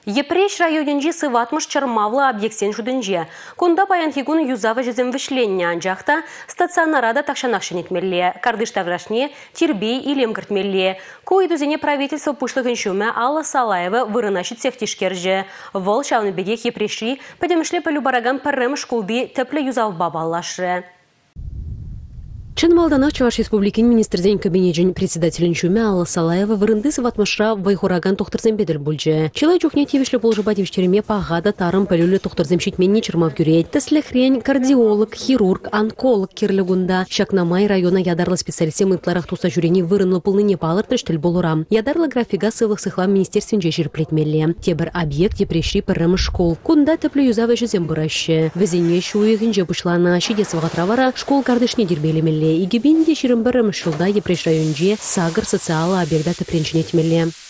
Епреш районенжи сыватмыш чармавла объектсен жудынже. Кунда паянхигун юзава жезем вышленне анжақта стационарада такшанақшын етмелле. Кардыш таврашне тирбей илем кіртмелле. Койдузене правительство пушлығын шуме Алла Салаева вырынашит сехтишкерже. Вол шауныбеге епреши падемішле пөлібараган піррем шкулды тәплі юзавба баллашы. Чын малданақ Чуваш Республикин министрден кабинетжен председателін шуме Алла Салаева вырынды сыватмашра вайхураган тоқтырзен бедір бүлже. Чилай жүхне тевішлі болжыба девіштереме пағада тарым пөлілі тоқтырзен шетменне чырмав күрейд. Тәсліхрен кардиолог, хирург, онколог керлігунда Шакнамай района ядарлы специалисте мытларах туса жүрені вырынлы пылныне палыр түштіл болурам. Ядарлы графига сывлық сыхлам министерствен жешір плетмелі. Тебір объект епрешри піррімі школ. Кунда тәплі юзавы жүзем бұрайшы. Візене шуығын жебушлана шидесіға травара школ кардышне дербелемелі. Игибинде ширымбырым шылда епреш районже сагыр социалы объекта тепренчіне тмелі.